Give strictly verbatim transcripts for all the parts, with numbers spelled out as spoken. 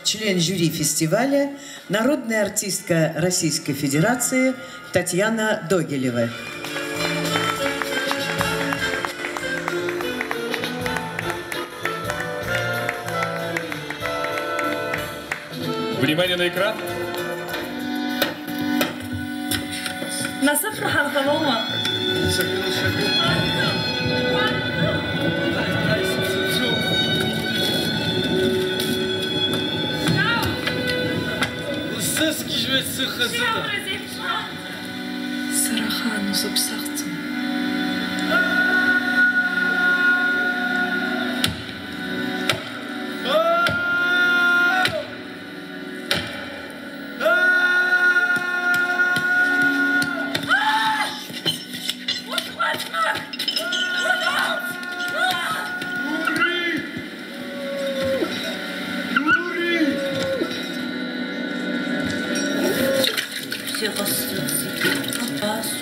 член жюри фестиваля, народная артистка Российской Федерации Татьяна Догилева. Внимание на экран. نصف حلقة ماما. صراحة نصب ساعتين. Все опасно.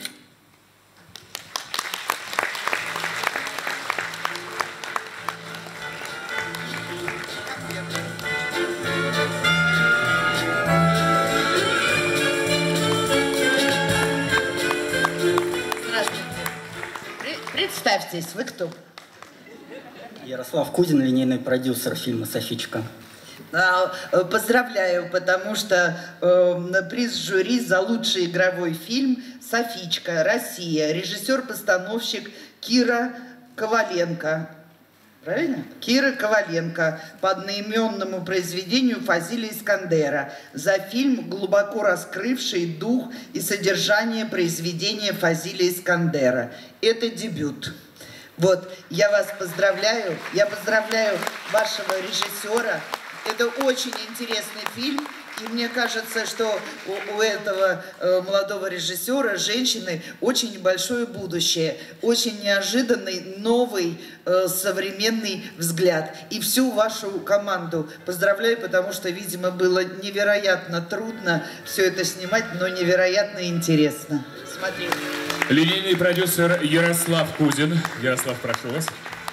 Представьтесь, вы кто? Ярослав Кузин, линейный продюсер фильма «Софичка». Поздравляю, потому что э, приз жюри за лучший игровой фильм «Софичка. Россия». Режиссер-постановщик Кира Коваленко. Правильно? Кира Коваленко по одноименному произведению Фазилия Искандера за фильм, глубоко раскрывший дух и содержание произведения Фазилия Искандера. Это дебют. Вот, я вас поздравляю, я поздравляю вашего режиссера. Это очень интересный фильм, и мне кажется, что у, у этого э, молодого режиссера, женщины, очень большое будущее, очень неожиданный, новый, э, современный взгляд. И всю вашу команду поздравляю, потому что, видимо, было невероятно трудно все это снимать, но невероятно интересно. Смотрите. Линейный продюсер Ярослав Кузин. Ярослав, прошу вас.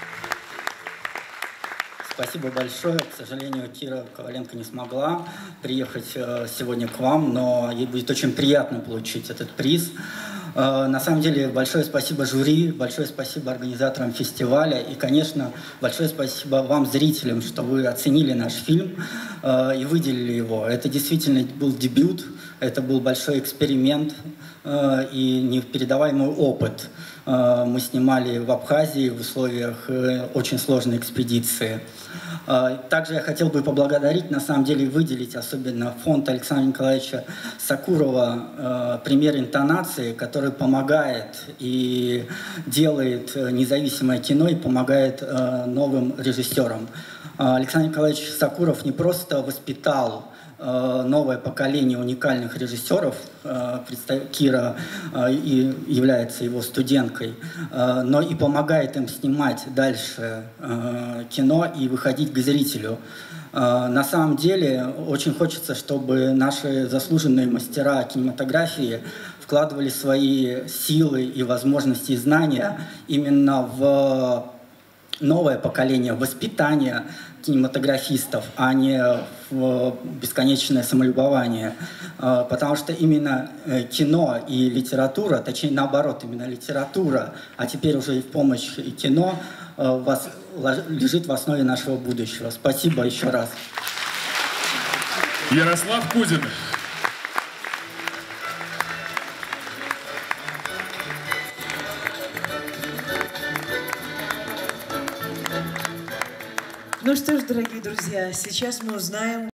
Спасибо большое. К сожалению, Кира Коваленко не смогла приехать сегодня к вам, но ей будет очень приятно получить этот приз. На самом деле, большое спасибо жюри, большое спасибо организаторам фестиваля и, конечно, большое спасибо вам, зрителям, что вы оценили наш фильм и выделили его. Это действительно был дебют, это был большой эксперимент и непередаваемый опыт. Мы снимали в Абхазии в условиях очень сложной экспедиции. Также я хотел бы поблагодарить, на самом деле выделить особенно фонд Александра Николаевича Сакурова «Пример интонации», который помогает и делает независимое кино и помогает новым режиссерам. Александр Николаевич Сакуров не просто воспитал новое поколение уникальных режиссеров, Кира является его студенткой, но и помогает им снимать дальше кино и выходить к зрителю. На самом деле очень хочется, чтобы наши заслуженные мастера кинематографии вкладывали свои силы и возможности и знания именно в новое поколение, воспитание кинематографистов, а не в бесконечное самолюбование. Потому что именно кино и литература, точнее наоборот, именно литература, а теперь уже и в помощь и кино, вас лежит в основе нашего будущего. Спасибо еще раз. Ярослав Кузин. Ну что ж, дорогие друзья, сейчас мы узнаем...